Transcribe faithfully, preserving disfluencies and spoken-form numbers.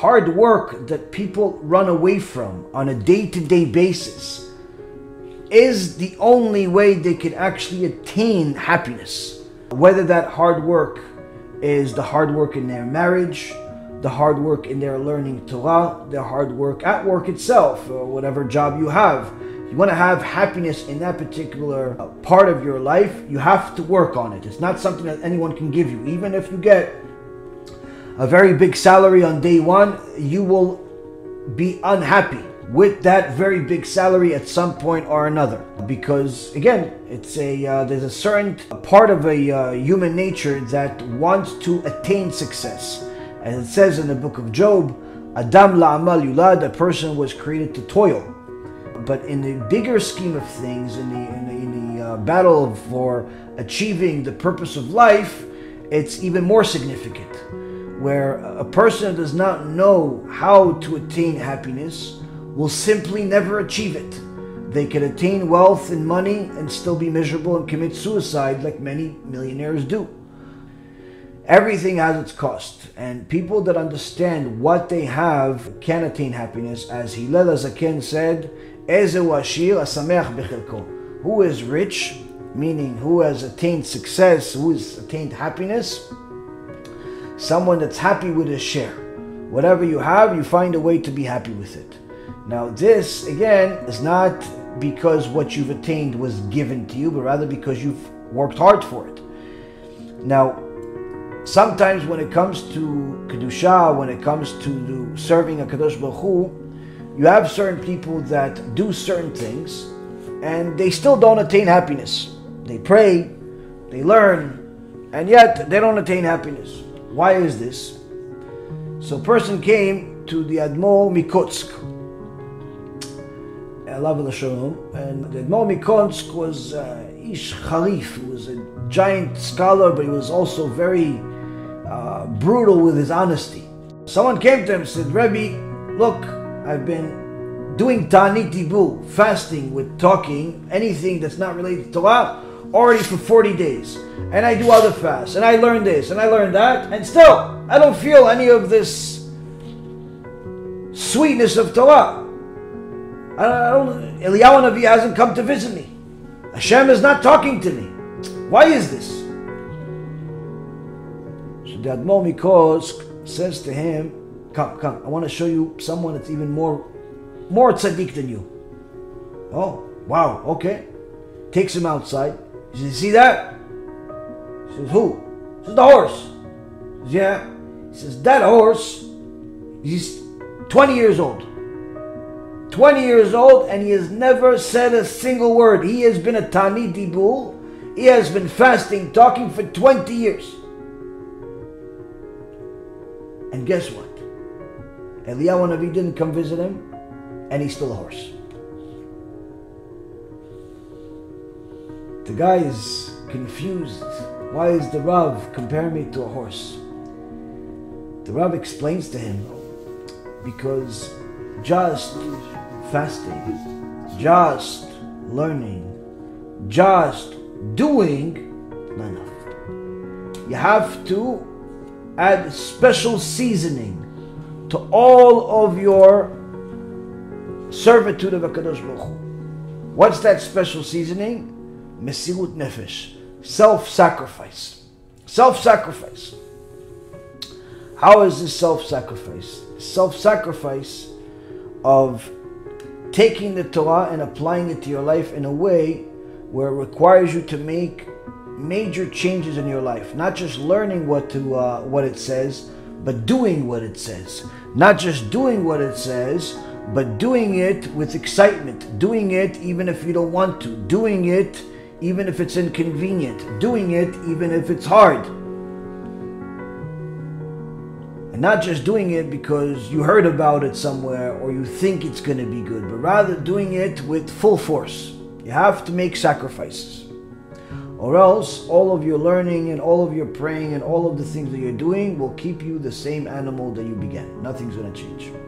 hard work that people run away from on a day-to-day basis is the only way they can actually attain happiness. Whether that hard work is the hard work in their marriage, the hard work in their learning Torah, their hard work at work itself, or whatever job you have. You want to have happiness in that particular part of your life, you have to work on it. It's not something that anyone can give you. Even if you get a very big salary on day one, you will be unhappy with that very big salary at some point or another. Because again, it's a uh, there's a certain part of a uh, human nature that wants to attain success. As it says in the book of Job, Adam la'amal yulad, a person was created to toil. But in the bigger scheme of things, in the, in the, in the uh, battle for achieving the purpose of life, it's even more significant. Where a person does not know how to attain happiness will simply never achieve it. They can attain wealth and money and still be miserable and commit suicide like many millionaires do. Everything has its cost, and people that understand what they have can attain happiness. As Hillel HaZaken said, Ezehu ashir hasameach bechilko. Who is rich, meaning who has attained success, who has attained happiness? Someone that's happy with his share. Whatever you have, you find a way to be happy with it. Now this, again, is not because what you've attained was given to you, but rather because you've worked hard for it. Now, sometimes when it comes to Kedusha, when it comes to serving a Kadosh Baruch Hu, you have certain people that do certain things and they still don't attain happiness. They pray, they learn, and yet they don't attain happiness. Why is this? So a person came to the Admor Mikotsk, and the Admor Mikotsk was uh, Ish Charif. He was a giant scholar, but he was also very uh, brutal with his honesty. Someone came to him and said, Rebbe, look, I've been doing Ta'anit Dibur, fasting with talking, anything that's not related to Torah, already for forty days. And I do other fasts, and I learned this, and I learned that, and still, I don't feel any of this sweetness of Torah. I don't, Eliyahu Navi hasn't come to visit me. Hashem is not talking to me. Why is this? So the Admor Mikotsk says to him, come, come, I want to show you someone that's even more, more tzaddik than you. Oh, wow, okay. Takes him outside. He says, see that? He says, who? He says, the horse. He says, yeah. He says, that horse, he's twenty years old. twenty years old, and he has never said a single word. He has been a Ta'anit Dibur. He has been fasting, talking for twenty years. And guess what? Eliyahu Navi didn't come visit him, and he's still a horse. The guy is confused. Why is the Rav comparing me to a horse? The Rav explains to him, because just fasting, just learning, just doing, not enough. You have to add special seasoning to all of your servitude of HaKadosh Baruch Hu. What's that special seasoning? Mesirut nefesh, self-sacrifice. Self-sacrifice. How is this self-sacrifice? Self-sacrifice of taking the Torah and applying it to your life in a way where it requires you to make major changes in your life. Not just learning what to uh, what it says, but doing what it says. Not just doing what it says, but doing it with excitement. Doing it even if you don't want to. Doing it even if it's inconvenient. Doing it even if it's hard. And not just doing it because you heard about it somewhere or you think it's going to be good, but rather doing it with full force. You have to make sacrifices. Or else all of your learning and all of your praying and all of the things that you're doing will keep you the same animal that you began. Nothing's going to change.